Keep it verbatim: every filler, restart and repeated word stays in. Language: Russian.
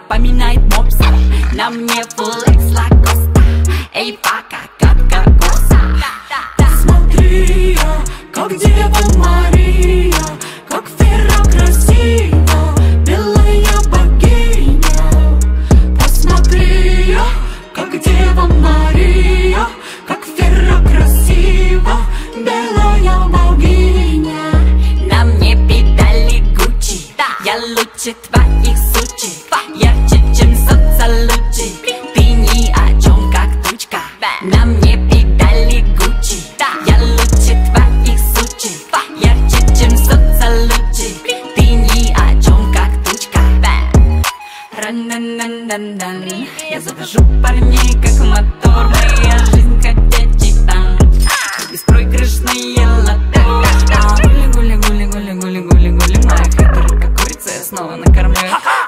напоминает мопса. На мне фуллекс лакоста, эй, пока, как кокоса. Посмотри, как Дева Мария, как Фера красива, белая богиня. Посмотри, как Дева Мария, как Фера красива, белая богиня. На мне педали Гуччи, я лучше твоих сучи, ярче, чем соцалучи. Ты ни о чем, как тучка. На мне педали Гуччи, я лучше твоих сучи, ярче, чем соцалучи. Ты ни о чем, как тучка. Ран-дан-дан-дан-дан. Я завожу парней, как мотор, моя жизнь ходячий танк, беспроигрышные лото. Гули-гули-гули-гули-гули-гули-гули, мои хитрые, как курица, я снова накормлю.